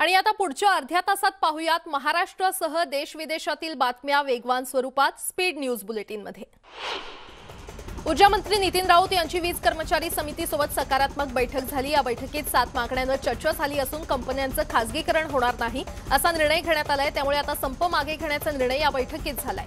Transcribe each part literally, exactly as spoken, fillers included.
आणि आता पुढच्या अर्ध्या तासात पाहूयात महाराष्ट्रासह देश विदेशातील बातम्या वेगवान स्वरूपात स्पीड न्यूज बुलेटिनमध्ये। ऊर्जा मंत्री नितीन राऊत यांची वीज कर्मचारी समितीसोबत सकारात्मक बैठक झाली। या बैठकीत सात मागण्यांवर चर्चा झाली असून कंपन्यांचं खासगीकरण होणार नाही असा निर्णय घेण्यात आलाय। त्यामुळे आता संप मागे घेण्याचा निर्णय या बैठकीत झालाय।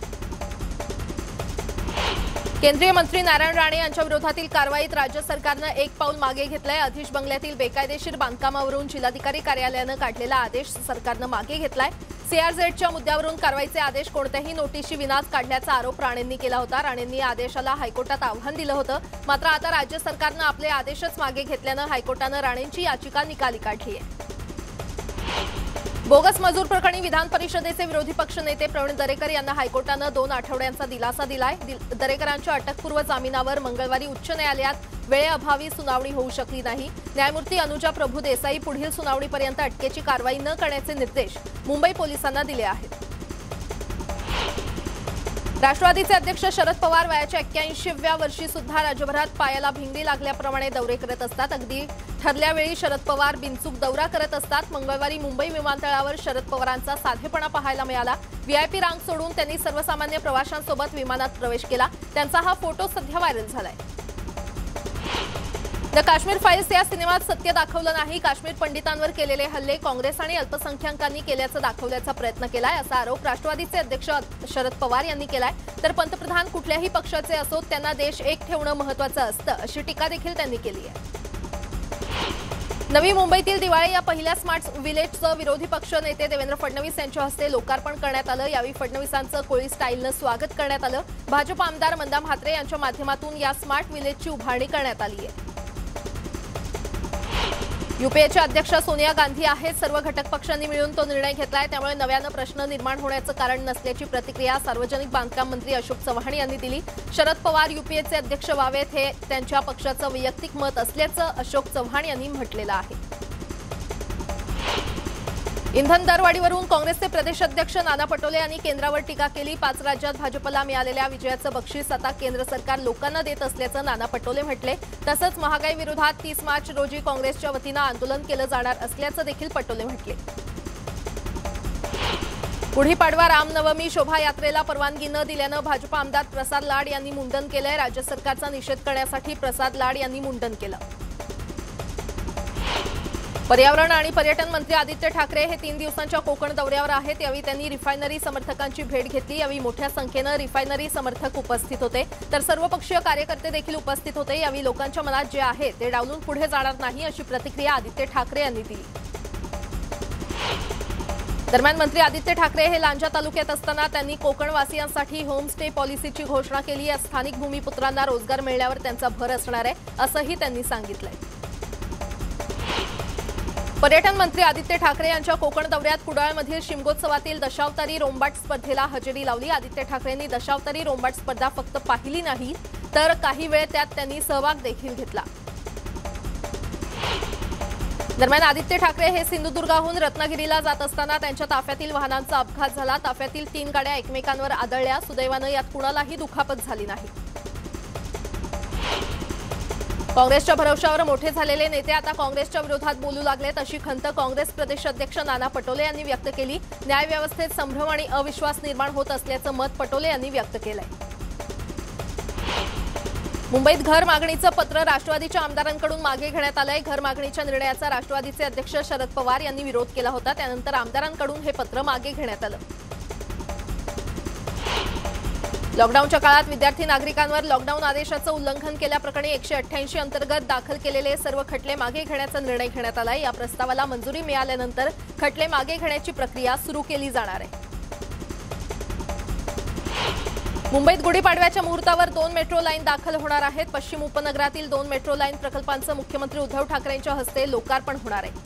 केंद्रीय मंत्री नारायण राणे यांच्या विरोधातील कारवाईत राज्य सरकारने एक पाऊल मागे घेतलंय। अधीश बंगल्यातील बेकायदेशीर बांधकामावरून जिल्हाधिकारी कार्यालयाने काढलेला आदेश सरकारने मागे घेतलाय। सीआरझेडच्या मुद्द्यावरून कारवाईचे आदेश कोणत्याही नोटीसची विनाच काढल्याचा आरोप राणेंनी केला होता। राणेंनी या आदेशाला हायकोर्टात आव्हान दिलं होतं, मात्र आता राज्य सरकारने आपले आदेशच मागे घेतल्याने हायकोर्टाने राणेंची याचिका निकाली काढली आहे। बोगस मजूर प्रकरणी विधान परिषदेचे विरोधी पक्षनेते प्रवीण दरेकर यांना हायकोर्टाने दोन आठवड्यांचा दिलासा दिलाय। दरेकरांच्या अटकपूर्व जामिनावर मंगळवारी उच्च न्यायालयात वेळेअभावी सुनावणी होऊ शकली नाही। न्यायमूर्ती अनुजा प्रभू देसाई पुढील सुनावणीपर्यंत अटकेची कारवाई न करण्याचे निर्देश मुंबई पोलिसांना दिले आहेत। राष्ट्रवादीचे अध्यक्ष शरद पवार वयाच्या एक्क्याऐंशीव्या वर्षी सुद्धा राज्यभरात पायाला भिंगरी लागल्याप्रमाणे दौरे करत असतात। अगदी ठरल्या वेळी शरद पवार बिनचूक दौरा करत असतात। मंगळवारी मुंबई विमानतळावर शरद पवारांचा साधेपणा पाहायला मिळाला। व्हीआयपी रांग सोडून त्यांनी सर्वसामान्य प्रवाशांसोबत विमानात प्रवेश केला। त्यांचा हा फोटो सध्या व्हायरल झालाय। द काश्मीर फाईल्स या सिनेमात सत्य दाखवलं नाही। काश्मीर पंडितांवर केलेले हल्ले काँग्रेस आणि अल्पसंख्याकांनी केल्याचं दाखवण्याचा प्रयत्न केलाय असा आरोप राष्ट्रवादीचे अध्यक्ष शरद पवार यांनी केलाय। तर पंतप्रधान कुठल्याही पक्षाचे असोत त्यांना देश एक ठेवणं महत्त्वाचं असतं अशी टीका देखील त्यांनी केली आहे। नवी मुंबईतील दिवाळी या पहिल्या स्मार्ट विलेजचं विरोधी पक्ष नेते देवेंद्र फडणवीस यांच्या हस्ते लोकार्पण करण्यात आलं। यावेळी फडणवीसांचं कोळी स्टाईलनं स्वागत करण्यात आलं। भाजप आमदार मंदा म्हात्रे यांच्या माध्यमातून या स्मार्ट विलेजची उभारणी करण्यात आली आहे। यूपीएच्या अध्यक्षा सोनिया गांधी आहेत। सर्व घटक पक्षांनी मिळून तो निर्णय घेतलाय, त्यामुळे नव्यानं प्रश्न निर्माण होण्याचं कारण नसल्याची प्रतिक्रिया सार्वजनिक बांधकाम मंत्री अशोक चव्हाण यांनी दिली। शरद पवार यूपीएचे अध्यक्ष व्हावेत हे त्यांच्या पक्षाचं वैयक्तिक मत असल्याचं अशोक चव्हाण यांनी म्हटलेलं आहे। इंधन दरवाढीवरून काँग्रेसचे प्रदेशाध्यक्ष नाना पटोले यांनी केंद्रावर टीका केली। पाच राज्यात भाजपला मिळालेल्या विजयाचं बक्षीस आता केंद्र सरकार लोकांना देत असल्याचं नाना पटोले म्हटले। तसंच महागाई विरोधात तीस मार्च रोजी काँग्रेसच्या वतीनं आंदोलन केलं जाणार असल्याचं देखील पटोले म्हटले। गुढीपाडवा रामनवमी शोभायात्रेला परवानगी न दिल्यानं भाजप आमदार प्रसाद लाड यांनी मुंडन केलंय। राज्य सरकारचा निषेध करण्यासाठी प्रसाद लाड यांनी मुंडन केलं। पर्यावरण आणि पर्यटन मंत्री आदित्य ठाकरे हे तीन दिवसांच्या कोकण दौऱ्यावर आहेत। यावेळी त्यांनी रिफायनरी समर्थकांची भेट घेतली। यावेळी मोठ्या संख्येनं रिफायनरी समर्थक उपस्थित होते, तर सर्वपक्षीय कार्यकर्ते देखील उपस्थित होते। यावेळी लोकांच्या मनात जे आहे ते डावलून पुढे जाणार नाही अशी प्रतिक्रिया आदित्य ठाकरे यांनी दिली। दरम्यान मंत्री आदित्य ठाकरे हे लांजा तालुक्यात असताना त्यांनी कोकणवासियांसाठी होमस्टे पॉलिसीची घोषणा केली। या स्थानिक भूमिपुत्रांना रोजगार मिळण्यावर त्यांचा भर असणार आहे असंही त्यांनी सांगितलंय। पर्यटन मंत्री आदित्य ठाकरे यांच्या कोकण दौऱ्यात कुडाळमधील शिमगोत्सवातील दशावतारी रोंबाट स्पर्धेला हजेरी लावली। आदित्य ठाकरेंनी दशावतारी रोंबाट स्पर्धा फक्त पाहिली नाही, तर काही वेळ त्यात त्यांनी सहभाग देखील घेतला। दरम्यान आदित्य ठाकरे हे सिंधुदुर्गाहून रत्नागिरीला जात असताना त्यांच्या ताफ्यातील वाहनांचा अपघात झाला। ताफ्यातील तीन गाड्या एकमेकांवर आदळल्या। सुदैवानं यात कुणालाही दुखापत झाली नाही। काँग्रेसच्या भरवशावर मोठे झालेले नेते आता काँग्रेसच्या विरोधात बोलू लागलेत अशी खंत काँग्रेस प्रदेशाध्यक्ष नाना पटोले यांनी व्यक्त केली। न्यायव्यवस्थेत संभ्रम आणि अविश्वास निर्माण होत असल्याचं मत पटोले यांनी व्यक्त केलंय। मुंबईत घर मागणीचं पत्र राष्ट्रवादीच्या आमदारांकडून मागे घेण्यात आलंय। घर मागणीच्या निर्णयाचा राष्ट्रवादीचे अध्यक्ष शरद पवार यांनी विरोध केला होता, त्यानंतर आमदारांकडून हे पत्र मागे घेण्यात आलं। लॉकडाऊनच्या काळात विद्यार्थी नागरिकांवर लॉकडाऊन आदेशाचं उल्लंघन केल्याप्रकरणी एकशे अठ्ठ्याऐंशी अंतर्गत दाखल केलेले सर्व खटले मागे घेण्याचा निर्णय घेण्यात आलाय। या प्रस्तावाला मंजुरी मिळाल्यानंतर खटले मागे घेण्याची प्रक्रिया सुरू केली जाणार आहे। मुंबईत गुढीपाडव्याच्या मुहूर्तावर दोन मेट्रो लाईन दाखल होणार आहेत। पश्चिम उपनगरातील दोन मेट्रो लाईन प्रकल्पांचं मुख्यमंत्री उद्धव ठाकरेंच्या हस्ते लोकार्पण होणार आहे।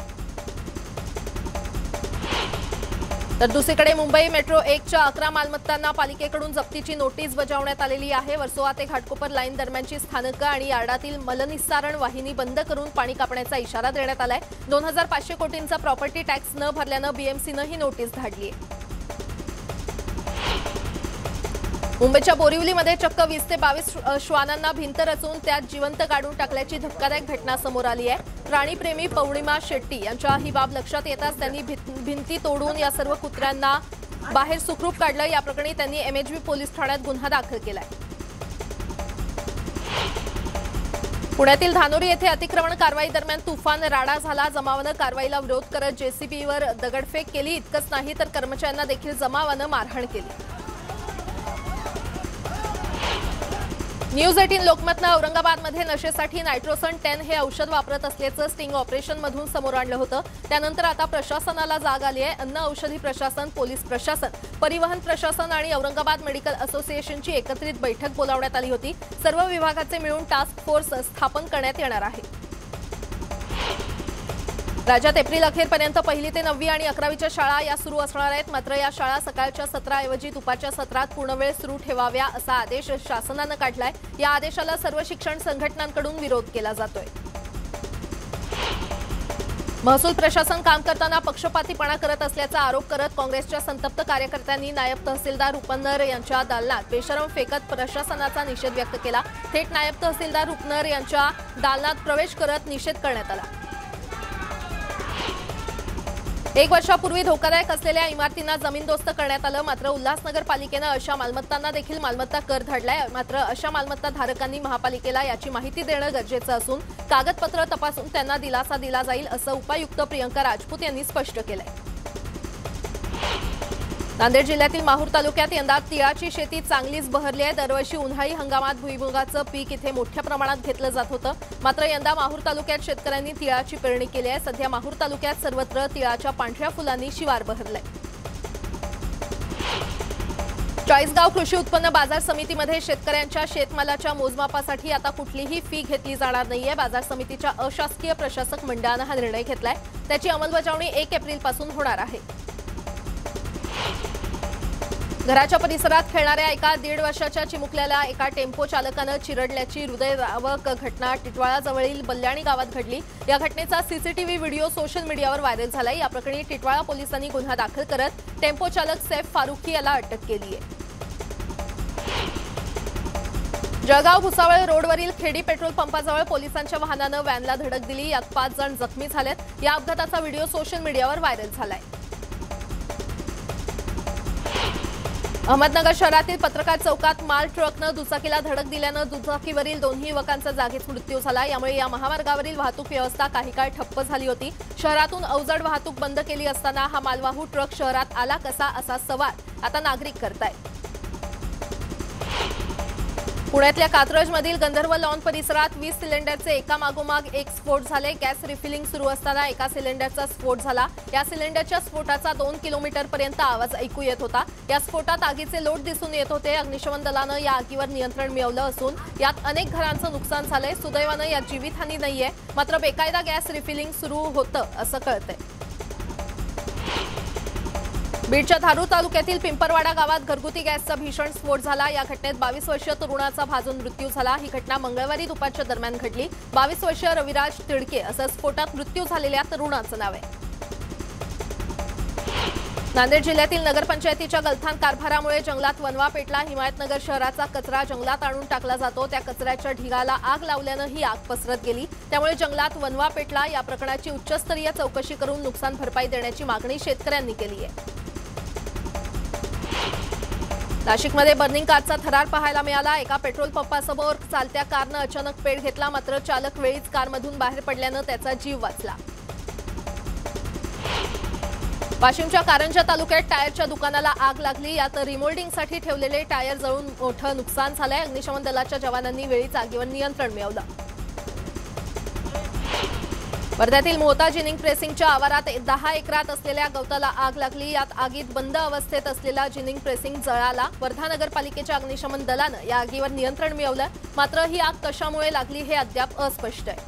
तर दुसरीकडे मुंबई मेट्रो एकच्या अकरा मालमत्तांना पालिकेकडून जप्तीची नोटीस बजावण्यात आलेली आहे। वर्सोवा ते घाटकोपर लाईन दरम्यानची स्थानकं आणि यार्डातील मलनिस्सारण वाहिनी बंद करून पाणी कापण्याचा इशारा देण्यात आलाय। दोन हजार पाचशे कोटींचा प्रॉपर्टी टॅक्स न भरल्यानं बीएमसीनं ही नोटीस धाडली आहे। मुंबईच्या बोरिवलीमध्ये चक्क वीस ते बावीस श्वानांना भिंत रचून त्यात जिवंत काढून टाकल्याची धक्कादायक घटना समोर आली आहे। प्राणीप्रेमी पौर्णिमा शेट्टी यांच्या ही बाब लक्षात येताच त्यांनी भिंती तोडून या सर्व कुत्र्यांना बाहेर सुखरूप काढलं। या प्रकरणी त्यांनी एमएचबी पोलीस ठाण्यात गुन्हा दाखल केलाय। पुण्यातील धानोरी येथे अतिक्रमण कारवाई दरम्यान तुफान राडा झाला। जमावानं कारवाईला विरोध करत जेसीबीवर दगडफेक केली। इतकंच नाही तर कर्मचाऱ्यांना देखील जमावानं मारहाण केली। न्यूज अठरा लोकमतनं औरंगाबादमध्ये नशेसाठी नायट्रोसन टेन हे औषध वापरत असल्याचं स्टिंग ऑपरेशनमधून समोर आणलं होतं। त्यानंतर आता प्रशासनाला जाग आली आहे। अन्न औषधी प्रशासन, पोलीस प्रशासन, परिवहन प्रशासन आणि औरंगाबाद मेडिकल असोसिएशनची एकत्रित बैठक बोलावण्यात आली होती। सर्व विभागाचे मिळून टास्क फोर्स स्थापन करण्यात येणार आहे। राज्यात एप्रिल अखेरपर्यंत पहिली ते नववी आणि अकरावीच्या शाळा या सुरू असणार आहेत। मात्र या शाळा सकाळच्या सत्राऐवजी दुपारच्या सत्रात पूर्णवेळ सुरू ठेवाव्या असा आदेश शासनानं काढलाय। या आदेशाला सर्व शिक्षण संघटनांकडून विरोध केला जातोय। महसूल प्रशासन काम करताना पक्षपातीपणा करत असल्याचा आरोप करत काँग्रेसच्या संतप्त कार्यकर्त्यांनी नायब तहसीलदार रुपनर यांच्या दालनात बेशरम फेकत प्रशासनाचा निषेध व्यक्त केला। थेट नायब तहसीलदार रुपनर यांच्या दालनात प्रवेश करत निषेध करण्यात आला। एक वर्षापूर्वी धोकादायक असलेल्या इमारतींना जमीनदोस्त करण्यात आलं। मात्र उल्हासनगर पालिकेनं अशा मालमत्तांना देखील मालमत्ता कर धाडलाय। मात्र अशा मालमत्ता धारकांनी महापालिकेला याची माहिती देणं गरजेचं असून कागदपत्र तपासून त्यांना दिलासा दिला जाईल असं उपायुक्त प्रियंका राजपूत यांनी स्पष्ट केलंय। नांदेड जिल्ह्यातील माहूर तालुक्यात यंदा तिळाची शेती चांगलीच बहरली आहे। दरवर्षी उन्हाळी हंगामात भुईमुगाचं पीक इथे मोठ्या प्रमाणात घेतलं जात होतं। मात्र यंदा माहूर तालुक्यात शेतकऱ्यांनी तिळाची पेरणी केली आहे। सध्या माहूर तालुक्यात सर्वत्र तिळाच्या पांढऱ्या फुलांनी शिवार बहरलंय। चाळीसगाव कृषी उत्पन्न बाजार समितीमध्ये शेतकऱ्यांच्या शेतमालाच्या मोजमापासाठी आता कुठलीही फी घेतली जाणार नाहीये। बाजार समितीच्या अशासकीय प्रशासक मंडळानं हा निर्णय घेतलाय। त्याची अंमलबजावणी एक एप्रिल पासून होणार आहे। घराच्या परिसरात खेळणाऱ्या एका दीड वर्षाच्या चिमुकल्याला एका टेम्पो चालकानं चिरडल्याची हृदयद्रावक घटना टिटवाळाजवळील बल्याणी गावात घडली। या घटनेचा सीसीटीव्ही व्हिडिओ सोशल मीडियावर व्हायरल झालाय। या प्रकरणी टिटवाळा पोलिसांनी गुन्हा दाखल करत टेम्पो चालक सैफ फारुखी याला अटक केली आहे। जळगाव भुसावळ रोडवरील खेडी पेट्रोल पंपाजवळ पोलिसांच्या वाहनानं व्हॅनला धडक दिली। यात पाच जण जखमी झालेत। या अपघाताचा व्हिडिओ सोशल मीडियावर व्हायरल झालाय। अहमदनगर शहरातील पत्रकार चौकात माल ट्रकनं दुचाकीला धडक दिल्यानं दुचाकीवरील दोन्ही युवकांचा जागीच मृत्यू झाला। यामुळे या महामार्गावरील वाहतूक व्यवस्था काही काळ ठप्प झाली होती। शहरातून अवजड वाहतूक बंद केली असताना हा मालवाहू ट्रक शहरात आला कसा असा सवाल आता नागरिक करतायत। पुण्यातल्या कात्रजमधील गंधर्व लॉन परिसरात वीस सिलेंडरचे एका मागोमाग एक स्फोट झाले। गॅस रिफिलिंग सुरू असताना एका सिलेंडरचा स्फोट झाला। या सिलेंडरच्या स्फोटाचा दोन किलोमीटर पर्यंत आवाज ऐकू येत होता। या स्फोटात आगीचे लोट दिसून येत होते। अग्निशमन दलानं या आगीवर नियंत्रण मिळवलं असून यात अनेक घरांचं नुकसान झालंय। सुदैवानं यात जीवितहानी नाहीये। मात्र बेकायदा गॅस रिफिलिंग सुरू होतं असं कळतंय। बीडच्या धारूर तालुक्यातील पिंपरवाडा गावात घरगुती गॅसचा भीषण स्फोट झाला। या घटनेत बावीस वर्षीय तरुणाचा भाजून मृत्यू झाला। ही घटना मंगळवारी दुपारच्या दरम्यान घडली। बावीस वर्षीय रविराज तिडके असं स्फोटात मृत्यू झालेल्या तरुणाचं नाव आहे। नांदेड जिल्ह्यातील नगरपंचायतीच्या गलथान कारभारामुळे जंगलात वणवा पेटला। हिमायतनगर शहराचा कचरा जंगलात आणून टाकला जातो। त्या कचऱ्याच्या ढिगाला आग लावल्यानं ही आग पसरत गेली। त्यामुळे जंगलात वणवा पेटला। या प्रकरणाची उच्चस्तरीय चौकशी करून नुकसान भरपाई देण्याची मागणी शेतकऱ्यांनी केली आहे। नाशिकमध्ये बर्निंग कारचा थरार पाहायला मिळाला। एका पेट्रोल पंपासमोर चालत्या कारनं अचानक पेट घेतला। मात्र चालक वेळीच कारमधून बाहेर पडल्यानं त्याचा जीव वाचला। वाशिमच्या कारंजा तालुक्यात टायरच्या दुकानाला आग लागली। यात रिमोल्डिंगसाठी ठेवलेले टायर जळून मोठं नुकसान झालंय। अग्निशमन दलाच्या जवानांनी वेळीच आगीवर नियंत्रण मिळवलं। वर्ध्यातील मोहता जिनिंग प्रेसिंगच्या आवारात दहा एकरात असलेल्या गवताला आग लागली। यात आगीत बंद अवस्थेत असलेला जिनिंग प्रेसिंग जळाला। वर्धा नगरपालिकेच्या अग्निशमन दलानं या आगीवर नियंत्रण मिळवलं। मात्र ही आग कशामुळे लागली हे अद्याप अस्पष्ट आहे।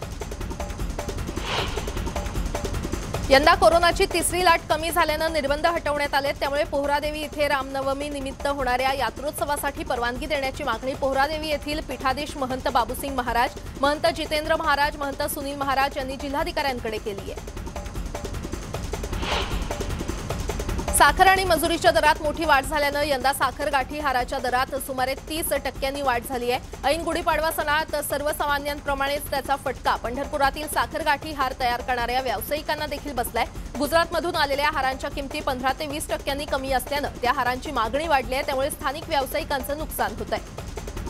यंदा कोरोनाची तिसरी लाट कमी झाल्यानं निर्बंध हटवण्यात आले। त्यामुळे पोहरादेवी इथे रामनवमी निमित्त होणाऱ्या यात्रोत्सवासाठी परवानगी देण्याची मागणी पोहरादेवी येथील पीठाधीश महंत बाबूसिंग महाराज, महंत जितेंद्र महाराज, महंत सुनील महाराज यांनी जिल्हाधिकाऱ्यांकडे केली आहे। साखर आणि मजुरीच्या दरात मोठी वाढ झाल्यानं यंदा साखर गाठी हाराच्या दरात सुमारे तीस टक्क्यांनी वाढ झाली आहे। ऐन गुढीपाडवा सणात सर्वसामान्यांप्रमाणेच त्याचा फटका पंढरपुरातील साखर गाठी हार तयार करणाऱ्या व्यावसायिकांना देखील बसलाय। गुजरातमधून आलेल्या हारांच्या किमती पंधरा ते वीस टक्क्यांनी कमी असल्यानं त्या हारांची मागणी वाढली आहे, त्यामुळे स्थानिक व्यावसायिकांचं नुकसान होत आहे।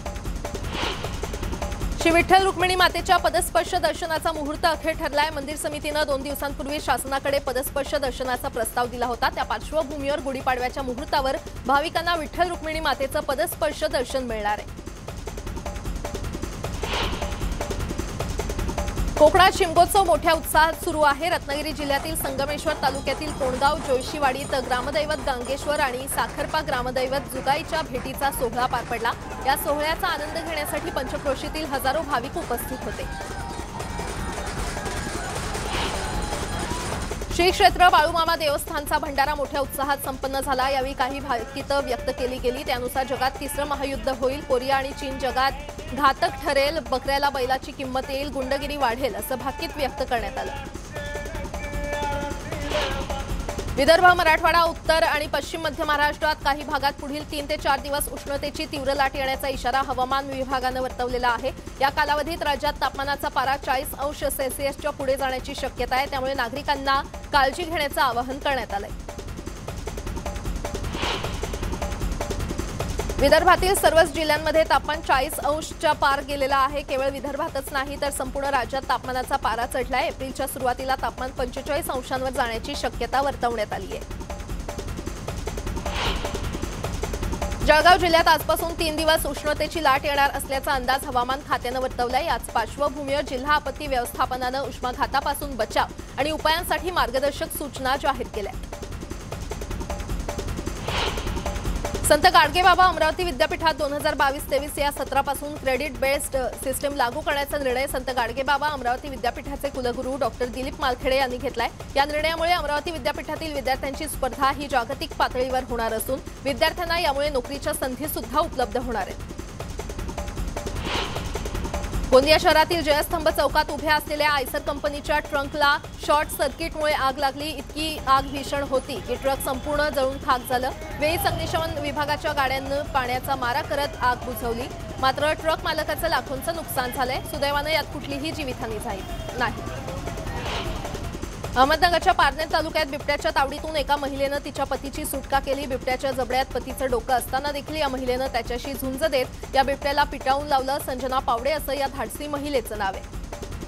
श्री विठ्ठल रुक्मिणी मातेच्या पदस्पर्श दर्शनाचा मुहूर्त अखेर ठरलाय। मंदिर समितीनं दोन दिवसांपूर्वी शासनाकडे पदस्पर्श दर्शनाचा प्रस्ताव दिला होता। त्या पार्श्वभूमीवर गुढीपाडव्याच्या मुहूर्तावर भाविकांना विठ्ठल रुक्मिणी मातेचं पदस्पर्श दर्शन मिळणार आहे। कोकणात शिमगोत्सव मोठ्या उत्साहात सुरू आहे। रत्नागिरी जिल्ह्यातील संगमेश्वर तालुक्यातील कोणगाव जोयशीवाडीत ग्रामदैवत गांगेश्वर आणि साखरपा ग्रामदैवत जुगाईच्या भेटीचा सोहळा पार पडला। या सोहळ्याचा आनंद घेण्यासाठी पंचक्रोशीतील हजारो भाविक उपस्थित होते। श्री क्षेत्र बाळूमामा देवस्थानचा भंडारा मोठ्या उत्साहात संपन्न झाला। यावेळी काही भाकितं व्यक्त केली गेली, त्यानुसार जगात तिसरं महायुद्ध होईल, कोरिया आणि चीन जगात घातक ठरेल, बकऱ्याला बैलाची किंमत येईल, गुंडगिरी वाढेल असं भाकीत व्यक्त करण्यात आलं। विदर्भ, मराठवाडा, उत्तर आणि पश्चिम मध्य महाराष्ट्रात काही भागात पुढील तीन ते चार दिवस उष्णतेची तीव्र लाट येण्याचा इशारा हवामान विभागानं वर्तवलेला आहे। या कालावधीत राज्यात तापमानाचा पारा चाळीस अंश सेल्सिअसच्या पुढे जाण्याची शक्यता आहे, त्यामुळे नागरिकांना काळजी घेण्याचं आवाहन करण्यात आलंय। विदर्भातील सर्वच जिल्ह्यांमध्ये तापमान चाळीस अंशच्या पार गेलेला आहे। केवळ विदर्भातच नाही तर संपूर्ण राज्यात तापमानाचा पारा चढलाय। एप्रिलच्या सुरुवातीला तापमान पंचेचाळीस अंशांवर जाण्याची शक्यता वर्तवण्यात आली आहे। जळगाव जिल्ह्यात आजपासून तीन दिवस उष्णतेची लाट येणार असल्याचा अंदाज हवामान खात्यानं वर्तवलाय। याच पार्श्वभूमीवर जिल्हा आपत्ती व्यवस्थापनानं उष्माघातापासून बचाव आणि उपायांसाठी मार्गदर्शक सूचना जाहीर केल्या। संत गाडगेबाबा अमरावती विद्यापीठात दोन हजार बावीस तेवीस या सत्रापासून क्रेडिट बेस्ड सिस्टम लागू करण्याचा निर्णय संत गाडगेबाबा अमरावती विद्यापीठाचे कुलगुरू डॉक्टर दिलीप मालखेडे यांनी घेतलाय। या निर्णयामुळे अमरावती विद्यापीठातील विद्यार्थ्यांची स्पर्धा ही जागतिक पातळीवर होणार असून विद्यार्थ्यांना यामुळे नोकरीच्या संधी सुद्धा उपलब्ध होणार आहेत। गोंदिया शहरातील जयस्तंभ चौकात उभ्या असलेल्या आयसर कंपनीच्या ट्रंकला शॉर्ट सर्किटमुळे आग लागली। इतकी आग भीषण होती की ट्रक संपूर्ण जळून खाक झालं। वेळीच अग्निशमन विभागाच्या गाड्यांनी पाण्याचा मारा करत आग बुझवली, मात्र ट्रक मालकाचं लाखोंचं नुकसान झालंय। सुदैवानं यात कुठलीही जीवितहानी झाली नाही। अहमदनगरच्या पारनेर तालुक्यात बिबट्याच्या तावडीतून एका महिलेनं तिच्या पतीची सुटका केली। बिबट्याच्या जबड्यात पतीचं डोकं असताना देखील या महिलेनं त्याच्याशी झुंज देत या बिबट्याला पिटाळून लावलं। संजना पावडे असं या धाडसी महिलेचं नाव आहे।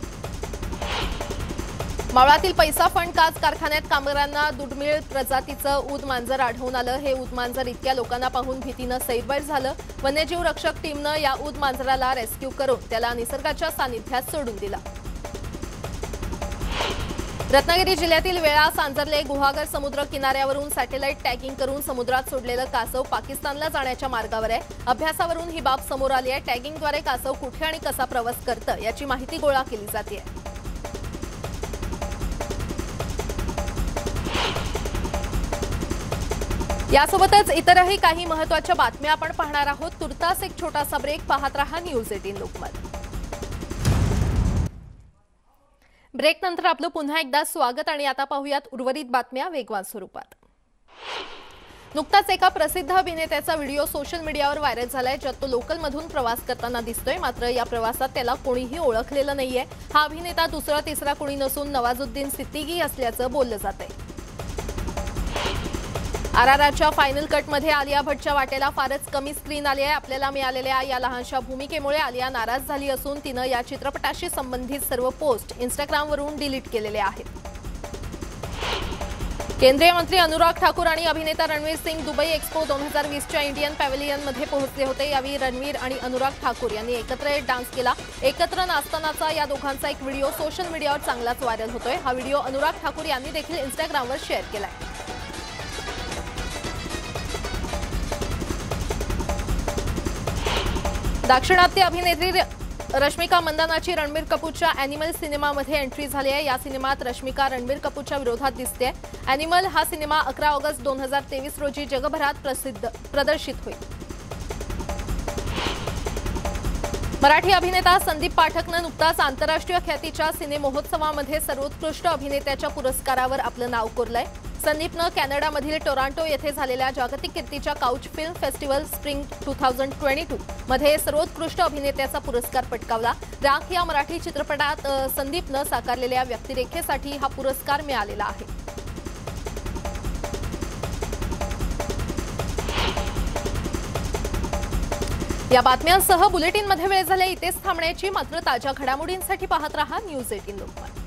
मावळातील पैसा फंड काच कारखान्यात कामगारांना दुर्मिळ प्रजातीचं ऊद मांजर आढळून आलं। हे ऊद मांजर इतक्या लोकांना पाहून भीतीनं सैरवैर झालं। वन्यजीव रक्षक टीमनं या ऊद मांजराला रेस्क्यू करून त्याला निसर्गाच्या सानिध्यात सोडून दिलं। रत्नागिरी जिल्ह्यातील वेळा, सांजर्ले, गुहागर समुद्र किनाऱ्यावरून सॅटेलाइट टॅगिंग करून समुद्रात सोडलेलं कासव पाकिस्तानला जाण्याच्या मार्गावर आहे। अभ्यासावरून ही बाब समोर आली आहे। टॅगिंगद्वारे कासव कुठे आणि कसा प्रवास करतं याची माहिती गोळा केली जाते। यासोबतच इतरही काही महत्त्वाच्या बातम्या आपण पाहणार आहोत। तुर्तास एक छोटासा ब्रेक, पाहत रहा न्यूज एटीन लोकमत। ब्रेक नंतर आपलं पुन्हा एकदा स्वागत आणि आता पाहूयात उर्वरित बातम्या वेगवान स्वरूपात। नुकताच एका प्रसिद्ध अभिनेत्याचा व्हिडिओ सोशल मीडियावर व्हायरल झालाय, ज्यात तो लोकलमधून प्रवास करताना दिसतोय। मात्र या प्रवासात त्याला कोणीही ओळखलेलं नाहीये। हा अभिनेता दुसरा तिसरा कोणी नसून नवाजुद्दीन सिद्दीकी असल्याचं बोललं जातंय। आरआरआरच्या फायनल कटमध्ये आलिया भट्टच्या वाटेला फारच कमी स्क्रीन आली आहे। आपल्याला मिळालेल्या या लहानशा भूमिकेमुळे आलिया नाराज झाली असून तिनं या चित्रपटाशी संबंधित सर्व पोस्ट इंस्टाग्रामवरून डिलीट केलेले आहेत। केंद्रीय मंत्री अनुराग ठाकूर आणि अभिनेता रणवीर सिंग दुबई एक्स्पो दोन हजार वीसच्या इंडियन पॅव्हेलियनमध्ये पोहोचले होते। यावेळी रणवीर आणि अनुराग ठाकूर यांनी एकत्र डान्स केला। एकत्र नाचतानाचा या दोघांचा एक व्हिडिओ सोशल मीडियावर चांगलाच व्हायरल होतोय। हा व्हिडिओ अनुराग ठाकूर यांनी देखील इंस्टाग्रामवर शेअर केलाय। दाक्षिणात्य अभिनेत्री रश्मिका मंदानाची रणबीर कपूरच्या अॅनिमल सिनेमामध्ये एंट्री झाली आहे। या सिनेमात रश्मिका रणबीर कपूरच्या विरोधात दिसते। अॅनिमल हा सिनेमा अकरा ऑगस्ट दोन हजार तेवीस रोजी जगभरात प्रसिद्ध प्रदर्शित होईल। मराठी अभिनेता संदीप पाठकनं नुकताच आंतरराष्ट्रीय ख्यातीच्या सिने महोत्सवामध्ये सर्वोत्कृष्ट अभिनेत्याच्या पुरस्कारावर आपलं नाव कोरलंय। संदीपनं कॅनडामधील टोरंटो येथे झालेल्या जागतिक कीर्तीच्या काउच film festival spring two thousand twenty two मध्ये सर्वोत्कृष्ट अभिनेत्याचा पुरस्कार पटकावला। राख या मराठी चित्रपटात अ, संदीपनं साकारलेल्या व्यक्तिरेखेसाठी हा पुरस्कार मिळालेला आहे। या बातम्यांसह बुलेटिनमध्ये वेळ झाले इथेच थांबण्याची, मात्र ताज्या घडामोडींसाठी पाहत रहा न्यूज अठरा लोकमत।